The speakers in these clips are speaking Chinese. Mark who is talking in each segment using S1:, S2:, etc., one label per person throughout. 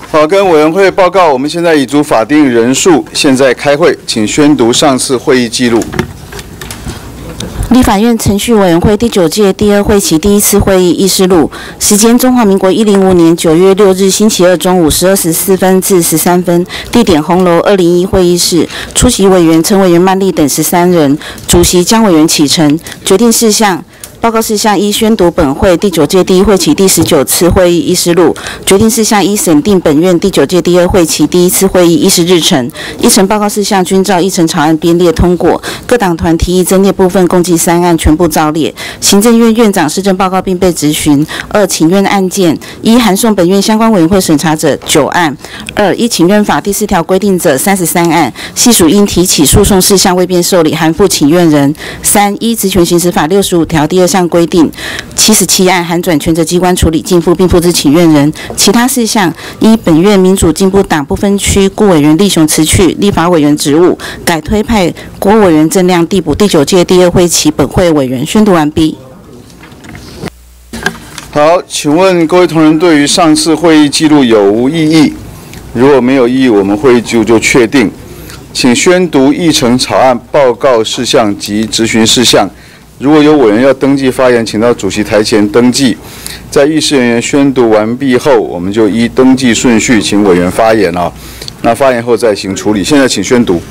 S1: 好，跟委员会报告，我们现在已足法定人数，现在开会，请宣读上次会议记录。
S2: 立法院程序委员会第9届第2会期第1次会议议事录，时间中华民国105年9月6日星期二中午12时4分至13分，地点红楼201会议室，出席委员陈委员曼丽等13人，主席江委员启程。决定事项。报告事项一：宣读本会第9届第1会期第19次会议议事录。决定事项一：审定本院第9届第2会期第1次会议议事日程。议程报告事项均照议程草案编列通过。各党团提议增列部分共计3案，全部照列。行政院院长施政报告并被质询。2、请愿案件：1、函送本院相关委员会审查者9案；2、依请愿法第4条规定者33案，系属应提起诉讼事项未便受理，函付请愿人。3、依职权行使法65条第2项规定77案，函转权责机关处理，逕付并付之请愿人。其他事项：一、本院民主进步党不分区顾委员立雄辞去立法委员职务，改推派郭委员郑亮递补第9届第2会期本会委员。宣读完毕。
S1: 好，请问各位同仁对于上次会议记录有无异议？如果没有异议，我们会议记录就确定。请宣读议程草案报告事项及质询事项。如果有委员要登记发言，请到主席台前登记。在议事人员宣读完毕后，我们就依登记顺序请委员发言啊。那发言后再行处理。现在请宣读。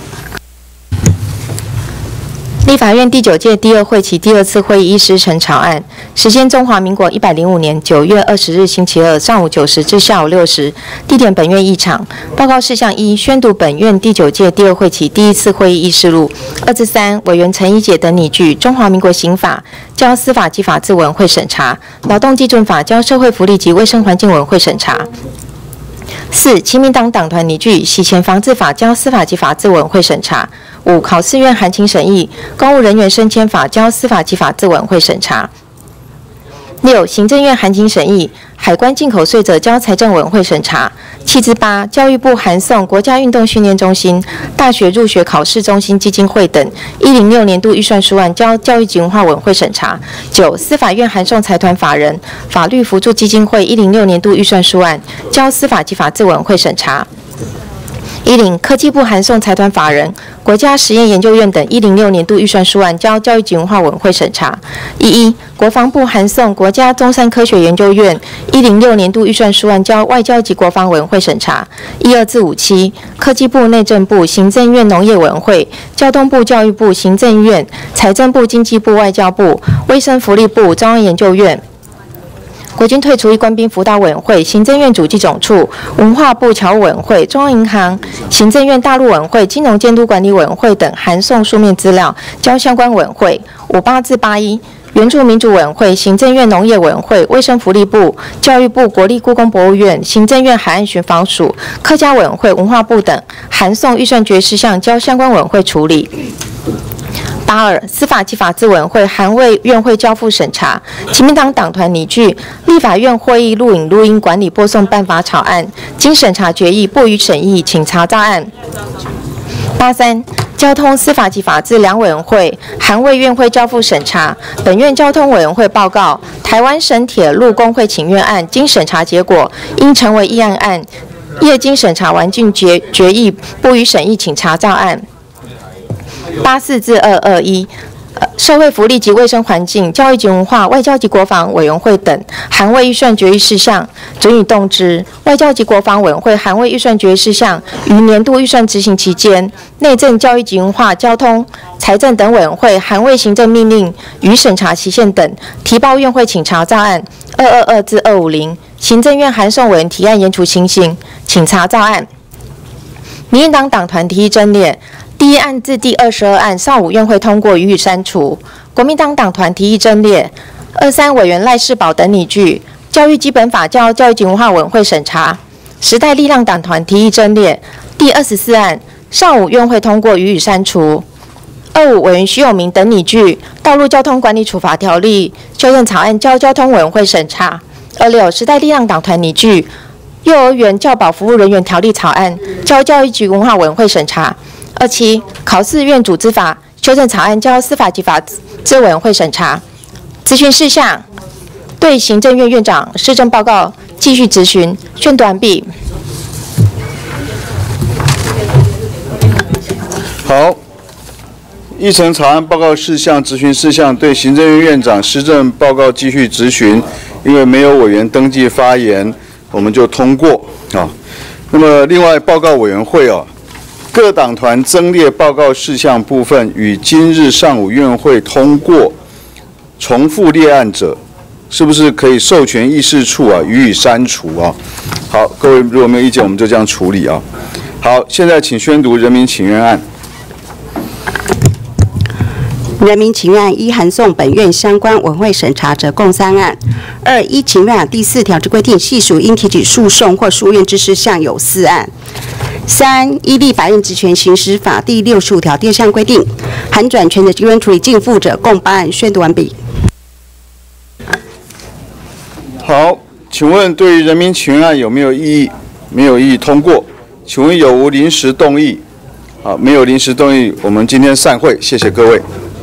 S3: 立法院第9届第2会期第2次会议议事程草案，时间中华民国105年9月20日星期二上午9时至下午6时，地点本院议场。报告事项一：宣读本院第9届第2会期第1次会议议事录。2至3，委员陈怡姐等拟具中华民国刑法交司法及法制委员会审查，劳动基准法交社会福利及卫生环境委员会审查。4、亲民党党团拟具洗钱防治法交司法及法制委员会审查。5、考试院函请审议公务人员升迁法交司法及法制委员会审查。6、行政院函请审议海关进口税者交财政委员会审查。7至8，教育部函送国家运动训练中心、大学入学考试中心基金会等106年度预算书案交教育及文化委员会审查。9、司法院函送财团法人法律扶助基金会106年度预算书案交司法及法制委员会审查。10、科技部函送财团法人国家实验研究院等106年度预算书案交教育及文化委员会审查。11、国防部函送国家中山科学研究院106年度预算书案交外交及国防委员会审查。12至57，科技部、内政部、行政院农业委员会、交通部、教育部、行政院、财政部、经济部、外交部、卫生福利部、中央研究院、国军退出役官兵辅导委员会、行政院主计总处、文化部侨务委员会、中央银行、行政院大陆委员会、金融监督管理委员会等函送书面资料交相关委员会。58至81，原住民族委员会、行政院农业委员会、卫生福利部、教育部、国立故宫博物院、行政院海岸巡防署、客家委员会、文化部等函送预算决议事项交相关委员会处理。82、司法及法制委员会函为院会交付审查。亲民党党团拟具立法院会议录影录音管理播送办法草案，经审查决议不予审议，请查照案。83、交通、司法及法制两委员会函为院会交付审查。本院交通委员会报告台湾省铁路工会请愿案，经审查结果应成为议案，业经审查完竣决议不予审议，请查照案。84至221，社会福利及卫生环境、教育及文化、外交及国防委员会等函为预算决议事项准予动之。外交及国防委员会函为预算决议事项于年度预算执行期间，内政、教育及文化、交通、财政等委员会函为行政命令与审查期限等提报院会，请查照案。222至250，行政院函送委员提案延除情形，请查照案。民进党党团提议增列。第1案至第22案上午院会通过，予以删除。国民党党团提议增列。23委员赖世宝等拟具教育基本法交教育及文化委员会审查。时代力量党团提议增列。第24案上午院会通过，予以删除。25委员徐永明等拟具道路交通管理处罚条例修正草案交交通委员会审查。26时代力量党团拟具幼儿园教保服务人员条例草案交教育及文化委员会审查。27考试院组织法修正草案交司法及法制委员会审查。质询事项对行政院院长施政报告继续质询。宣读完毕。
S1: 好，议程草案报告事项、质询事项对行政院院长施政报告继续质询，因为没有委员登记发言，我们就通过啊。那么另外报告委员会各党团增列报告事项部分与今日上午院会通过重复列案者，是不是可以授权议事处予以删除啊？好，各位如果没有意见，我们就这样处理啊。好，现在请宣读人民请愿案。
S4: 人民请愿案一函送本院相关委员会审查者共3案。2、依请愿案第4条之规定，系属应提起诉讼或诉愿之事项有4案。3、依立法院职权行使法第65条第2项规定，函转权责机关处理逕付者共8案。宣读完毕。
S1: 好，请问对于人民请愿案有没有异议？没有异议，通过。请问有无临时动议？好，没有临时动议，我们今天散会，谢谢各位。